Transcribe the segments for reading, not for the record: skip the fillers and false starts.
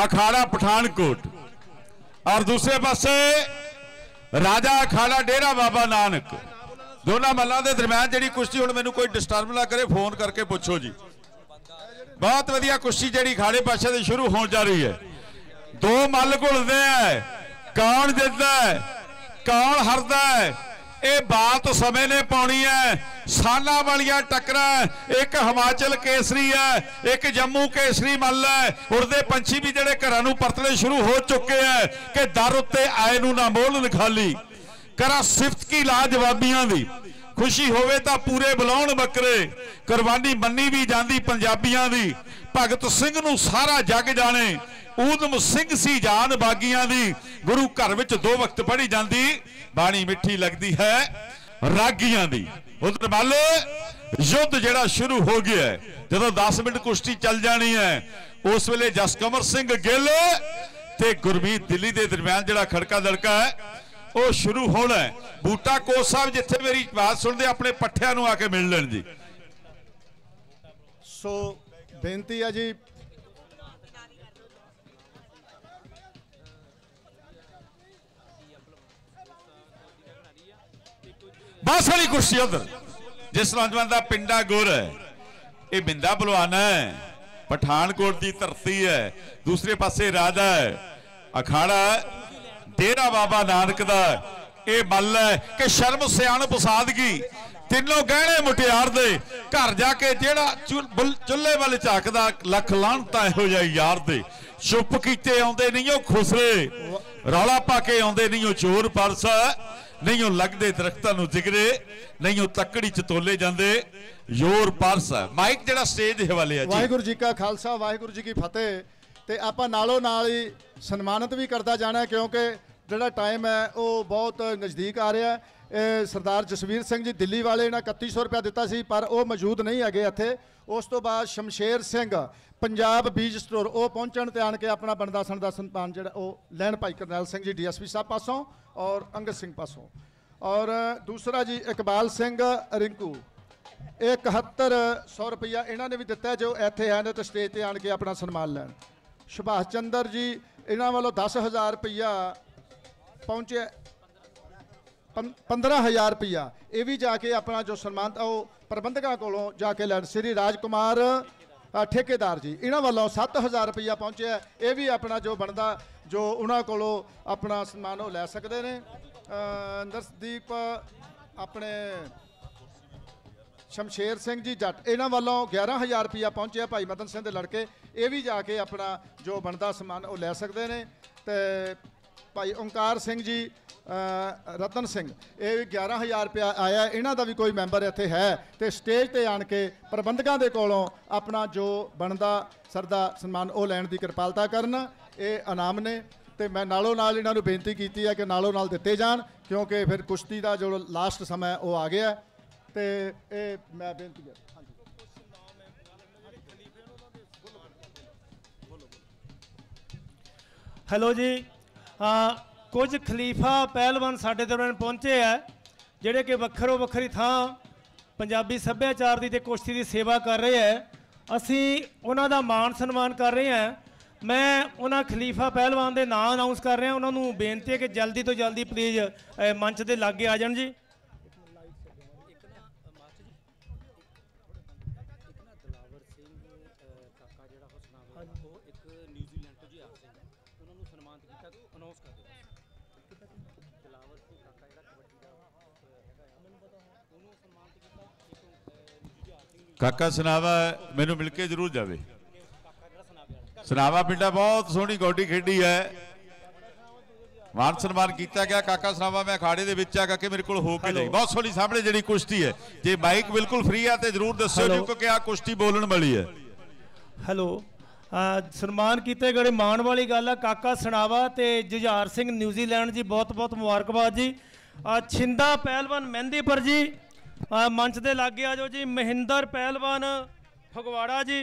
अखाड़ा पठानकोट और दूसरे पासे राजा अखाड़ा डेरा बाबा नानक। दोनों मल्लां दे दरम्यान जिहड़ी कुश्ती हुण मैनूं कोई डिस्टर्ब ना करे, फोन करके पूछो जी। बहुत वधिया कुश्ती जिहड़ी खाड़े पासे ते शुरू होण जा रही है। दो मल घुलदे है, कौन जितदा है कौन हारदा है ये बात समय ने पाउणी है। साना वालियां टक्कर, एक हिमाचल केसरी है, एक जम्मू केसरी मल है। उड़दे पंछी भी जिहड़े घरां नूं परतने शुरू हो चुके हैं कि दर उत्ते आए नूं ना मोल निखाली। करा सिफत की लाजवाबियां दी, खुशी होवे तां पूरे बुलाउण बकरे। कुरबानी मन्नी भी जांदी पंजाबियां दी, भगत सिंह नूं सारा जग जाने। ऊधम सिंह सी जान बागियां दी, गुरु घर विच दो वक्त पढ़ी जांदी, बाणी मिठी लगती है रागियां दी। उधर मल युद्ध जिहड़ा शुरू हो गया है, जदों 10 मिनट कुश्ती चल जानी है उस वेले जसकमर सिंह गिल ते गुरमीत दिल्ली के दरम्यान जिहड़ा खड़का दड़का है वो शुरू होना है। बूटा कोच साहब जिथे मेरी बात सुनते अपने पट्ठियां नूं आके मिल लेण जी। सो बेनती है जी, बहुत सारी कुर्सी उधर जिस नौजवान का पिंडा गुर है, ये बिंदा बलवान है, पठानकोट की धरती है। दूसरे पासे राजा है, अखाड़ा डेरा बाबा नानक का ये मल है कि शर्म सियाणप सादगी तीनों गहने मुटियार दे घर जाके जेड़ा चुल्हे वाले झाकदा लख लानता इहो जिहा यार दे। चुप कीते आउंदे नहीं ओ खुसरे, रौला पा के आउंदे नहीं ओ चोर परस, नहीं ओ लगदे दरख्तां नूं जिगरे, नहीं ओ तकड़ी च तोले जांदे योर परस। माइक जिहड़ा स्टेज दे हवाले है जी। वाहिगुरू जी का खालसा वाहिगुरू जी की फतेह। ते आपां नालों नाल ही सन्मानित भी करता जाना है क्योंकि जिहड़ा टाइम है वो बहुत नज़दीक आ रहा है। सरदार जसवीर सिंह जी दिल्ली वाले ने 3100 रुपया दिता सी पर वो मौजूद नहीं है इत्थे। उस तो बाद शमशेर सिंह पंजाब बीज स्टोर वो पहुंचण ते आण के अपना बनदा सनदा सन्मान जिहड़ा वो लैण भाई करनैल सिंह जी DSP साहब पासों और अंगद सिंह पासों। और दूसरा जी इकबाल सिंह रिंकू 7100 रुपया इन्होंने भी दिता है जो इत्थे है तो स्टेज पर आण के अपना सन्मान लैण। सुभाष चंद्र जी इन्हों वालों 10,000 रुपया पहुँचे, 15,000 रुपया ये भी जाके अपना जो सन्मान था वो प्रबंधकों को जाके लैन। श्री राजकुमार ठेकेदार जी इन्हों वालों 7,000 रुपया पहुँचे, ये भी अपना जो बनता जो उन्होंने को अपना सन्मान वो लै सकते हैं। नरसदीप अपने शमशेर सिंह जी जट इन्हों वालों 11,000 रुपया पहुँचे भाई मदन सिंह के लड़के, ये भी जाके अपना जो बनता सन्मान वो लै सकते हैं। तो भाई ओंकार सिंह जी रतन सिंह ये 11,000 रुपया आया, इन्हों का भी कोई मैंबर इत्थे है तो स्टेज पर आण के प्रबंधकों के कोलों अपना जो बनता सरदा सन्मान वो लैण की कृपालता करन। ये इनाम ने तो मैं नालों नाल इन्होंने बेनती की है कि नालों नाल दिते जान क्योंकि फिर कुश्ती का जो लास्ट समय वो आ गया। तो ये मैं बेनती है। हेलो जी, कुछ खलीफा पहलवान साडे दरम्यान पहुंचे है जिहड़े कि वक्रो वक्री थां पंजाबी सभ्याचार की ते कुश्ती की सेवा कर रहे हैं। असी उन्हां दा मान सन्मान कर रहे हैं। मैं उन्हां खलीफा पहलवान के नाम अनाउंस कर रहा, उन्होंने बेनती है कि जल्दी तो जल्दी प्लीज़ मंच के लागे आ जाण जी। काका सनावा मैनू मिल के जरूर जावे। सनावा पिंडा बहुत सोहनी गौडी खेडी है, मान सन्मान किया गया। काका सनावा मैं अखाड़े दे विच आके मेरे को हो के जाई। बहुत सोहनी सामने जिहड़ी कुश्ती है, जे माइक बिल्कुल फ्री है तो जरूर दस्सो क्योंकि आ कुश्ती बोलण वाली है। हेलो, सन्मान किए गए माण वाली गल है। काका सनावा ते जुझार सिंह न्यूजीलैंड जी बहुत बहुत मुबारकबाद जी। छिंदा पहलवान मेहंदीपुर जी मंच के लागे आ जाओ जी। महिंदर पहलवान फगवाड़ा जी,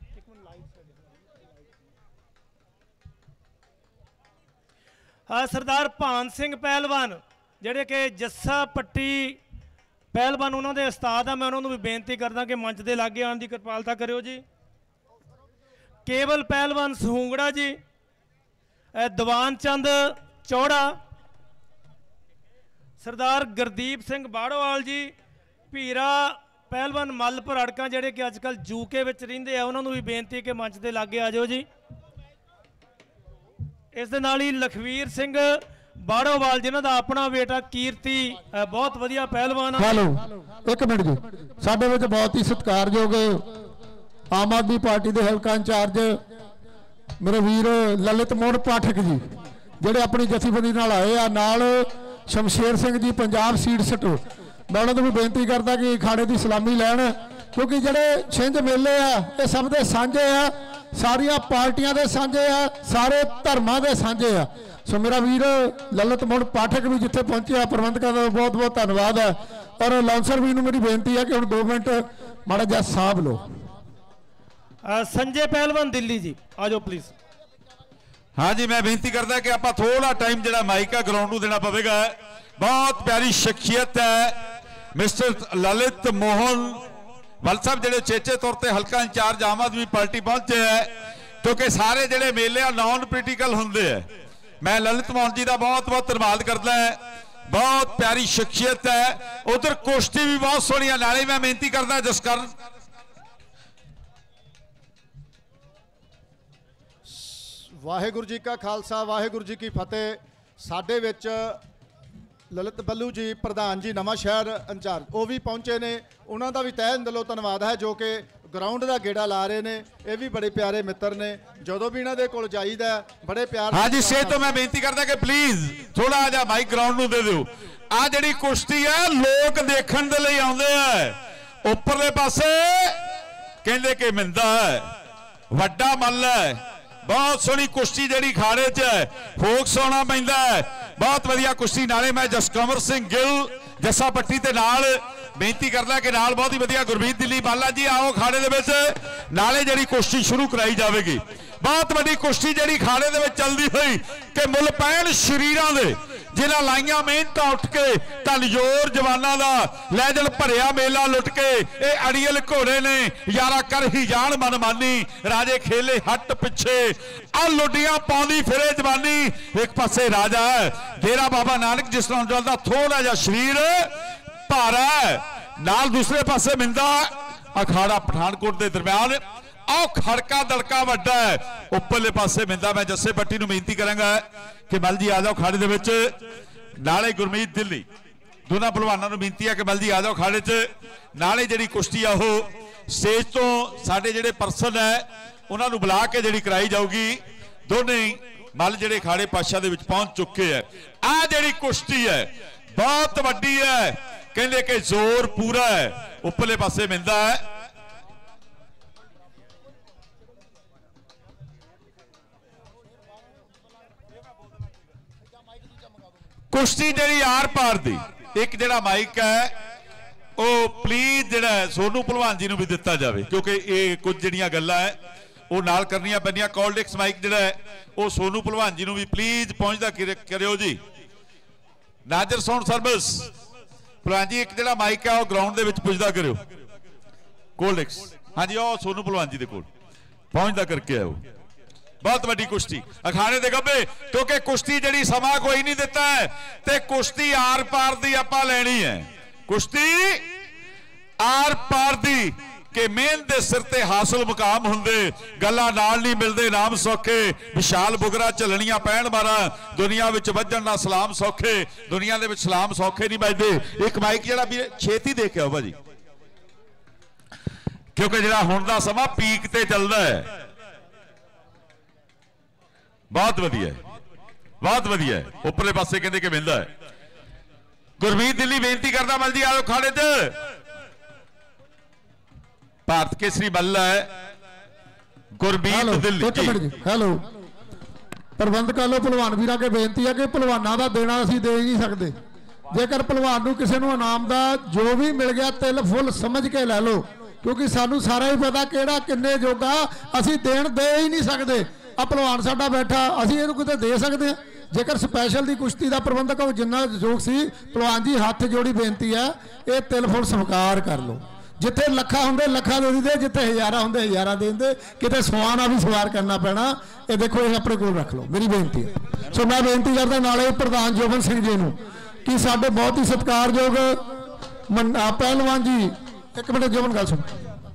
सरदार भान सिंह पहलवान जेडे कि जस्सा पट्टी पहलवान उन्होंने उस्ताद है, मैं उन्होंने भी बेनती करदा कि मंच के लागे आने की कृपालता करो जी। केवल पहलवान सहूंगड़ा जी ਦੀਵਾਨ ਚੰਦ ਚੌੜਾ, ਸਰਦਾਰ ਗੁਰਦੀਪ ਸਿੰਘ ਬਾੜੋਵਾਲ ਜੀ, ਭੀਰਾ ਪਹਿਲਵਾਨ ਮੱਲਪੁਰ ਅੜਕਾਂ ਜਿਹੜੇ ਕਿ ਅੱਜ ਕੱਲ੍ਹ ਯੂਕੇ ਵਿੱਚ ਰਹਿੰਦੇ ਆ, ਉਹਨਾਂ ਨੂੰ ਵੀ ਬੇਨਤੀ ਕਿ ਮੰਚ ਦੇ ਲਾਗੇ ਆ ਜਾਓ ਜੀ। ਇਸ ਦੇ ਨਾਲ ਹੀ ਲਖਵੀਰ ਸਿੰਘ ਬਾੜੋਵਾਲ ਜਿਨ੍ਹਾਂ ਦਾ ਆਪਣਾ ਬੇਟਾ ਕੀਰਤੀ ਬਹੁਤ ਵਧੀਆ ਪਹਿਲਵਾਨ ਆ। ਹੈਲੋ ਇੱਕ ਮਿੰਟ ਜੀ, ਸਾਡੇ ਵਿੱਚ ਬਹੁਤ ਹੀ ਸਤਿਕਾਰਯੋਗ ਆਮ ਆਦਮੀ ਪਾਰਟੀ ਦੇ ਹਲਕਾ ਇੰਚਾਰਜ ਮੇਰੇ ਵੀਰ ਲਲਿਤ ਮੋਹਨ ਪਾਠਕ ਜੀ, ਜਿਹੜੇ ਆਪਣੀ ਜਥੇਬੰਦੀ ਨਾਲ ਆਏ ਆ, ਨਾਲ ਸ਼ਮਸ਼ੇਰ ਸਿੰਘ ਜੀ ਪੰਜਾਬ ਸੀਡ ਸਟੋ। ਮੈਂ ਉਹਨਾਂ ਨੂੰ ਵੀ ਬੇਨਤੀ ਕਰਦਾ ਕਿ ਅਖਾੜੇ ਦੀ ਸਲਾਮੀ ਲੈਣ, ਕਿਉਂਕਿ ਜਿਹੜੇ ਛਿੰਝ ਮੇਲੇ ਆ ਇਹ ਸਭ ਦੇ ਸਾਂਝੇ ਆ, ਸਾਰੀਆਂ ਪਾਰਟੀਆਂ ਦੇ ਸਾਂਝੇ ਆ, ਸਾਰੇ ਧਰਮਾਂ ਦੇ ਸਾਂਝੇ ਆ। ਸੋ ਮੇਰਾ ਵੀਰ ਲਲਿਤ ਮੋਹਨ ਪਾਠਕ ਵੀ ਜਿੱਥੇ ਪਹੁੰਚਿਆ, ਪ੍ਰਬੰਧਕਾਂ ਦਾ ਬਹੁਤ ਬਹੁਤ ਧੰਨਵਾਦ ਹੈ। ਔਰ ਲਾਂਸਰ ਵੀਰ ਨੂੰ ਮੇਰੀ ਬੇਨਤੀ ਹੈ ਕਿ ਹੁਣ 2 ਮਿੰਟ ਮਾੜਾ ਜਿਹਾ ਸਾਂਭ ਲਓ। ਸੰਜੇ ਪਹਿਲਵਾਨ ਦਿੱਲੀ ਜੀ ਆ ਜਾਓ ਪਲੀਜ਼। हाँ जी, मैं बेनती करता कि आप थोड़ा टाइम जो माइक है ग्राउंड को देना पवेगा। बहुत प्यारी शख्सियत है मिस्टर ललित मोहन वल साहब, जो चेचे तौर पर हल्का इंचार्ज आम आदमी पार्टी पहुंचे है, क्योंकि सारे जोड़े मेले नॉन पोलिटिकल होंगे है। मैं ललित मोहन जी का बहुत बहुत धन्यवाद करता है, बहुत प्यारी शख्सियत है। उधर कुश्ती भी बहुत सोहनी है। नाले मैं बेनती करता जसकर ਵਾਹਿਗੁਰੂ ਜੀ ਕਾ ਖਾਲਸਾ, ਵਾਹਿਗੁਰੂ ਜੀ ਕੀ ਫਤਿਹ। ਸਾਡੇ ਵਿੱਚ ਲਲਿਤ ਬੱਲੂ ਜੀ ਪ੍ਰਧਾਨ ਜੀ ਨਵਾਂ ਸ਼ਹਿਰ ਇੰਚਾਰਜ ਉਹ ਵੀ ਪਹੁੰਚੇ ਨੇ, ਉਹਨਾਂ ਦਾ ਵੀ ਤਹਿ ਦਿਲੋਂ ਧੰਨਵਾਦ ਹੈ, ਜੋ ਕਿ ਗਰਾਊਂਡ ਦਾ ਗੇੜਾ ਲਾ ਰਹੇ ਨੇ। ਇਹ ਵੀ ਬੜੇ ਪਿਆਰੇ ਮਿੱਤਰ ਨੇ, ਜਦੋਂ ਵੀ ਇਹਨਾਂ ਦੇ ਕੋਲ ਜਾਈਦਾ ਬੜੇ ਪਿਆਰ। हाँ जी, से तो मैं बेनती करता कि प्लीज थोड़ा जा माइक ग्राउंड ਨੂੰ ਦੇ ਦਿਓ। ਆ ਜਿਹੜੀ ਕੁਸ਼ਤੀ ਹੈ ਲੋਕ ਦੇਖਣ ਦੇ ਲਈ ਆਉਂਦੇ ਆ। ਉੱਪਰਲੇ ਪਾਸੇ ਕਹਿੰਦੇ ਕਿ ਮਿੰਦਾ ਹੈ, ਵੱਡਾ ਮੱਲ ਹੈ। बहुत सोहनी कुश्ती जी खाड़े च है, फोक सोना पैंदा है, बहुत वधिया कुश्ती। नाले मैं जसकंवर सिंह गिल जस्सा पट्टी ते नाल बेनती करदा कि नाल बहुत ही वधिया गुरमीत दिल्ली बाला जी आओ खाड़े दे विच, नाले जिहड़ी कुश्ती शुरू कराई जाएगी। बहुत वड्डी कुश्ती जिहड़ी खाड़े दे विच चलदी होई कि मुल पैण शरीरां दे जिन्हां लाइयां मेहनत उठ के तनजोर जवानां दा लैजल भरिया मेला लुट के ये अड़ियल घोड़े ने यारा कर ही जान मनमानी, राजे खेले हट पिछे आ लुडियां पाउंदी फिरे जवानी। एक पासे राजा है डेरा बाबा नानक जिस नौजवान दा थोड़ा जिहा शरीर भारा है, नाल दूसरे पासे मिंदा अखाड़ा पठानकोट के दरम्यान आओ खड़का दड़का वड्डा है। उपरले पासे मिंदा मैं जस्से पट्टी नूं बेनती करांगा कि मल जी आ जाओ खाड़े दे विच। नाले गुरमीत दिल्ली दोनों पहलवानों नूं बेनती है कि मल जी आ जाओ खाड़े च। नाले जिहड़ी कुश्ती आ ओह स्टेज तो साडे जिहड़े परसन है उन्हां नूं बुला के जिहड़ी कराई जाऊगी। दोने मल जिहड़े खाड़े पातशाह दे विच पहुंच चुके हैं। आ जिहड़ी कुश्ती है बहुत वड्डी है, कहंदे कि जोर पूरा है। उपरले पासे मिंदा है, कुश्ती जी आर पार दी। एक जड़ा माइक है वो प्लीज जड़ा सोनू भलवान जी भी दिता जाए, क्योंकि ये कुछ जड़ियां गल्लां है वो नाल करनियां पैंदियां। कॉलडेक्स माइक जड़ा है वो सोनू भलवान जी भी प्लीज पहुंचता करियो जी। नाजर साउंड सर्विस भलवान जी एक जड़ा माइक है वो ग्राउंड दे विच पुजदा करियो। कॉलडेक्स हाँ जी, वो सोनू भलवान जी दे कोल पहुंचदा करके आओ। बहुत वड्डी कुश्ती अखाड़े दे गब्बे, क्योंकि कुश्ती जड़ी समा कोई नहीं दिता है ते कुश्ती आर पार दी आपां लैनी है। कुश्ती आर पार दी कि मेहनत दे सिर ते हासिल मुकाम हुंदे, गल्लां नाल नहीं मिलदे नाम सौखे। विशाल बुगरा झलनियां पैण मारा, दुनिया विच वजन दा सलाम सौखे, दुनिया दे विच सलाम सौखे नहीं बजदे। एक माइक जड़ा भी छेती दे के आओ भाजी, क्योंकि जड़ा हुण दा समा पीक ते चलदा है। बहुत वधिया है, बहुत वधिया है। उपरले पासे कहते कि मिलता है। गुरमीत दिल्ली बेनती करता मल जी आओ खाड़े च। भारत केसरी बल्ला है गुरमीत दिल्ली। हेलो प्रबंधक लो भलवान वीरा के बेनती है कि भलवाना का देना असीं दे नहीं सकते। जेकर भलवान नूं किसी नूं इनाम दा जो भी मिल गया तिल फुल समझ के लै लो, क्योंकि सानू सारा ही पता किहड़ा किन्ने जोगा असीं देण दे ही नहीं सकते। आ भलवान साडा बैठा असीं इहनूं किते दे सकते हैं। जेकर स्पैशल दी कुश्ती का प्रबंधक जिन्ना जोग सी, भलवान जी हाथ जोड़ी बेनती है ये तिल फुल स्वीकार कर लो। जिथे लखा होंगे लखा दे दिंदे, जिथे हज़ारा होंगे हज़ारा दे दिंदे, किते सवाना भी सवार करना पैना। ये देखो ये अपने कोल रख लो, मेरी बेनती है। सो मैं बेनती करदा नाले प्रधान जोबन सिंह जी नूं कि साडे बहुत ही सत्कारयोग पहलवान जी, एक मिनट जोबन गल सुन।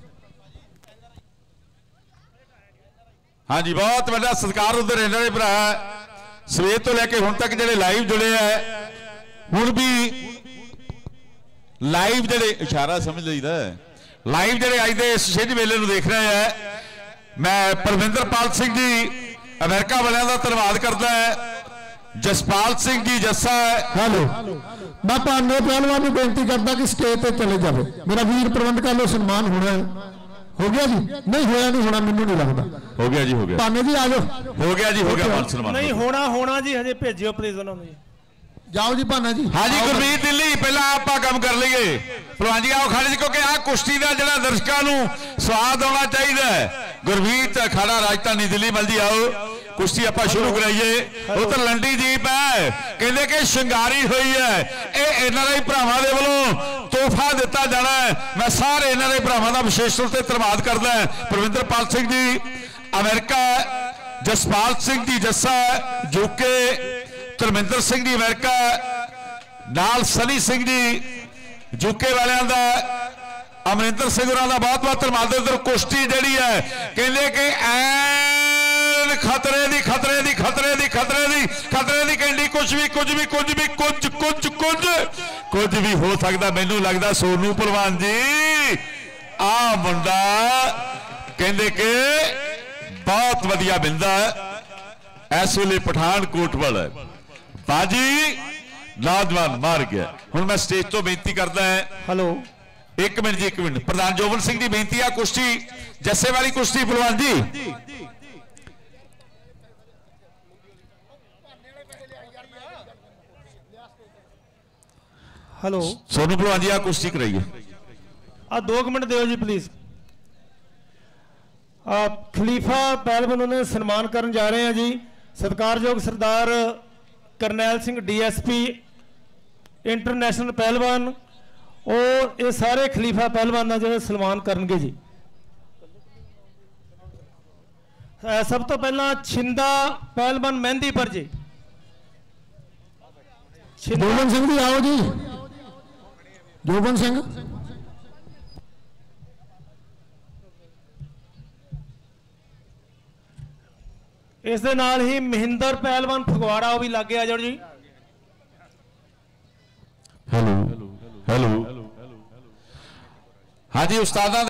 हाँ जी, बहुत बड़ा सत्कार उधर इन्हों ने भरा सवेर तो लैके हुण तक जिहड़े लाइव जुड़े है, हुण भी लाइव जिहड़े इशारा समझ लईदा लाइव जिहड़े अज दे इस छिंज मेले नूं देख रहे हैं। मैं परविंदरपाल सिंह जी अमेरिका वालियां दा धन्नवाद करदा है। जसपाल सिंह जी जस्सा हेलो, मैं भाने पहलवान को बेनती करता कि स्टेज पे चले जाए। मेरा वीर प्रबंध कर लो, सम्मान होना है। हो गया जी? नहीं होया, नहीं होना, मैनू नहीं लगता। हो गया जी, हो गया। भाने जी आ जाओ। हो गया जी, हो गया। मान सम्मान नहीं होना जी, हजे भेजियो प्लीज उन्होंने जी। जाओ जी भाना जी। हाँ जी गुरमीत दिल्ली, पहला आप काम कर लीए पहलवान जी, आओ खाली, क्योंकि आ कुश्ती का जो दर्शकों को स्वाद आना चाहिए। गुरमीत अखाड़ा राजधानी दिल्ली मल जी, आओ कुश्ती आप शुरू कराइए। उधर लंडी जीप है, कहते कि शिंगारी हुई है, ये एनआरआई भरावां दे वल्लों तोहफा दिता जाना है। मैं सारे एनआरआई भरावां दा विशेष तौर पर धन्नवाद करदा है। Parvinderpal Singh ji America, Jaspal Singh ji Jassa UK, Dharminder Singh ji America, नाल सनी सिंह जी यूके वालियां दा, अमरिंदर सिंह होरां दा बहुत बहुत धन्नवाद। उधर कुश्ती जिहड़ी है कहंदे कि ऐन खतरे दी खतरे दी खतरे दी खतरे दी खतरे दी कहंदी कुछ भी हो सकदा। मैनू लगदा सोनू पहलवान जी आ मुंडा कहंदे कि बहुत वधिया मिलदा है। इस वेले पठानकोट वाला बाजी नौजवान मार गया। हुण मैं स्टेज तो बेनती करदा है। हेलो, एक मिनट जी, एक मिनट। प्रधान जोबन सिंह जी बेनती है, कुश्ती जस्से वाली कुश्ती पहलवान जी। हेलो सोनू पहलवान जी, आ कुश्ती कराइए। आ 2 मिनट दो जी प्लीज। खलीफा पहलवान ने सन्मान करन जा रहे हैं जी। सत्कारयोग सरदार करनैल सिंह DSP इंटरनेशनल पहलवान, और ये सारे खलीफा पहलवान जो सन्मान करनगे जी। सब तो पहला छिंदा पहलवान मेहंदीपुर जी। जोबन सिंह जी आओ जी। जोबन सिंह इस दे नाल ही महिंदर पहलवान फगवाड़ा भी लागे आ जाओ जी। हेलो हेलो, हाँ जी उस्तादा